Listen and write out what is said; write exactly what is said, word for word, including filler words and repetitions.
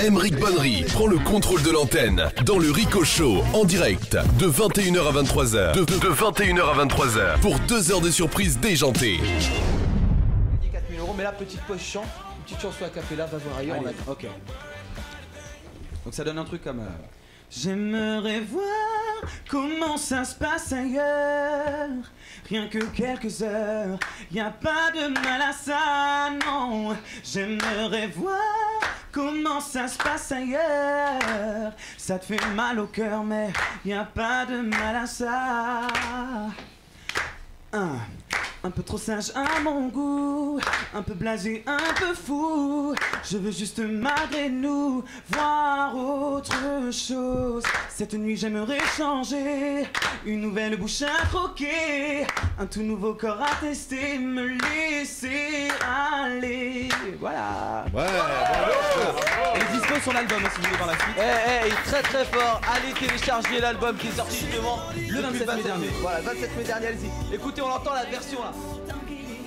Aymeric Bonnery prend le contrôle de l'antenne dans le Rico Show en direct de vingt et une heures à vingt-trois heures. De, de vingt et une heures à vingt-trois heures pour deux heures de surprise déjantée. quatre mille euros, mais là, petite pause chant, une petite chanson à cappella, va voir ailleurs. Allez, on a... ok. Donc ça donne un truc comme... Euh... J'aimerais voir comment ça se passe ailleurs. Rien que quelques heures, y a pas de mal à ça, non. J'aimerais voir comment ça se passe ailleurs. Ça te fait mal au cœur, mais y a pas de mal à ça. Un, un peu trop sage à mon goût, un peu blasé, un peu fou. Je veux juste malgré nous voir autre chose. Cette nuit j'aimerais changer, une nouvelle bouche à croquer, un tout nouveau corps à tester, me laisser aller. Voilà. Ouais, bravo. Et dispo son album aussi, dans la suite. Eh, eh, il est très très fort. Allez télécharger l'album qui est sorti justement Le vingt-sept mai dernier. Voilà, vingt-sept mai dernier, allez-y. Écoutez, on entend la version là.